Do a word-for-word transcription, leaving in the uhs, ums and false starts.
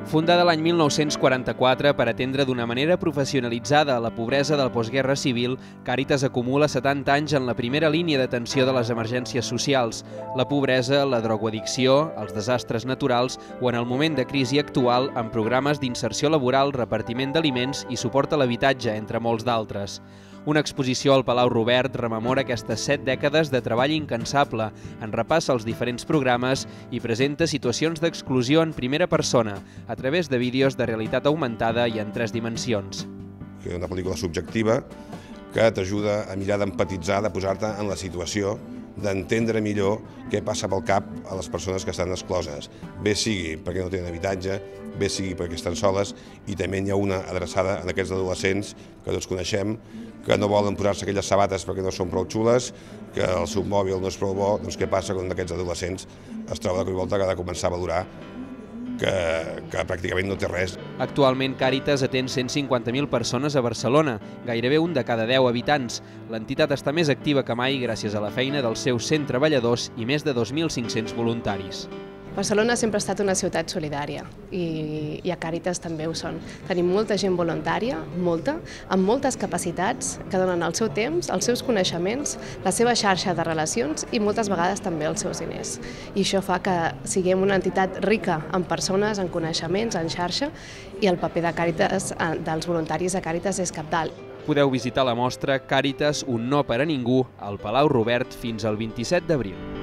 Fundada l'any mil nou-cents quaranta-quatre per atendre d'una manera professionalitzada la pobresa de la postguerra civil, Càritas acumula setanta anys en la primera línia d'atenció de les emergències socials, la pobresa, la drogoaddicció, els desastres naturals o en el moment de crisi actual amb programes d'inserció laboral, repartiment d'aliments i suport a l'habitatge, entre molts d'altres. Una exposició al Palau Robert rememora aquestes set dècades de treball incansable, en repassa els diferents programes i presenta situacions d'exclusió en primera persona, a través de vídeos de realitat augmentada i en tres dimensions. És una pel·lícula subjectiva que t'ajuda a mirar d'empatitzar, de posar-te en la situació, d'entendre millor què passa pel cap a les persones que estan excloses. Bé sigui perquè no tenen habitatge, bé sigui perquè estan soles, i també hi ha una adreçada a aquests adolescents que tots coneixem, que no volen posar-se aquelles sabates perquè no són prou xules, que el seu mòbil no és prou bo. Doncs què passa quan aquests adolescents es troba de cop i volta que ha de començar a valorar que, que pràcticament no té res. Actualment Càritas atén cent cinquanta mil persones a Barcelona, gairebé un de cada deu habitants. L'entitat està més activa que mai gràcies a la feina dels seus cent treballadors i més de dos mil cinc-cents voluntaris. Barcelona sempre ha estat una ciutat solidària i, i a Càritas també ho són. Tenim molta gent voluntària, molta, amb moltes capacitats que donen el seu temps, els seus coneixements, la seva xarxa de relacions i moltes vegades també els seus diners. I això fa que siguem una entitat rica en persones, en coneixements, en xarxa, i el paper de Càritas, dels voluntaris a Càritas és cabdal. Podeu visitar la mostra Càritas, un no per a ningú al Palau Robert fins al vint-i-set d'abril.